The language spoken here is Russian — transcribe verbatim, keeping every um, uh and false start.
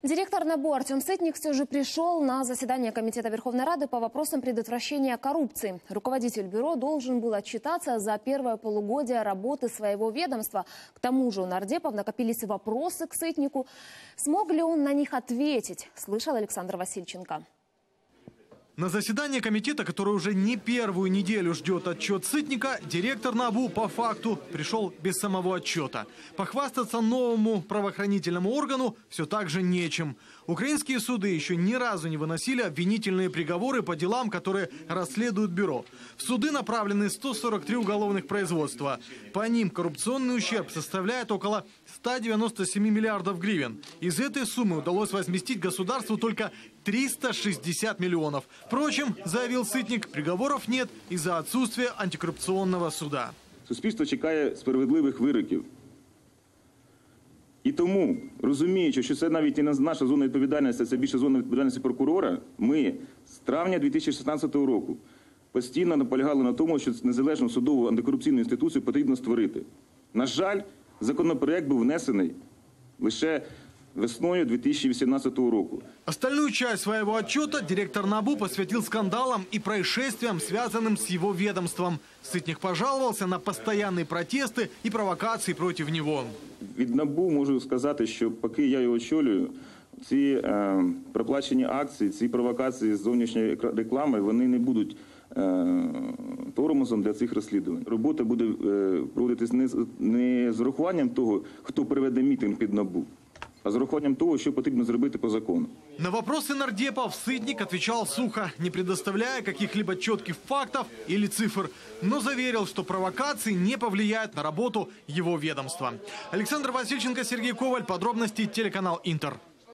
Директор НАБУ Артем Сытник все же пришел на заседание Комитета Верховной Рады по вопросам предотвращения коррупции. Руководитель бюро должен был отчитаться за первое полугодие работы своего ведомства. К тому же у нардепов накопились вопросы к Сытнику. Смог ли он на них ответить, слышал Александр Васильченко. На заседание комитета, который уже не первую неделю ждет отчет Сытника, директор НАБУ по факту пришел без самого отчета. Похвастаться новому правоохранительному органу все так же нечем. Украинские суды еще ни разу не выносили обвинительные приговоры по делам, которые расследует бюро. В суды направлены сто сорок три уголовных производства. По ним коррупционный ущерб составляет около ста девяноста семи миллиардов гривен. Из этой суммы удалось возместить государству только триста шестьдесят миллионов. Впрочем, заявил Сытник, приговоров нет из-за отсутствия антикоррупционного суда. Суспільство чекає справедливих вироків. І тому, розуміючи, що це навіть не наша зона відповідальності, це більше зона відповідальності прокурора, ми з травня дві тисячі шістнадцятого року постійно наполягали на тому, що незалежну судову антикорупційну інституцію потрібно створити. На жаль, законопроект був внесений лише весною две тысячи восемнадцатого року. Остальную часть своего отчета директор НАБУ посвятил скандалам и происшествиям, связанным с его ведомством. Сытник пожаловался на постоянные протесты и провокации против него. Від НАБУ можу сказати, що поки я його очолюю, ці е, проплачені акції, ці провокації з зовнішньої реклами, вони не будуть е, тормозом для цих розслідувань. Робота буде е, проводитись не, не з урахуванням того, хто проведе мітинг під НАБУ, а з урахуванням того, що потрібно зробити по закону. На вопросы нардепов Сытник отвечал сухо, не предоставляя каких-либо четких фактов или цифр, но заверил, что провокации не повлияют на работу его ведомства. Александр Васильченко, Сергей Коваль. Подробности телеканал Интер.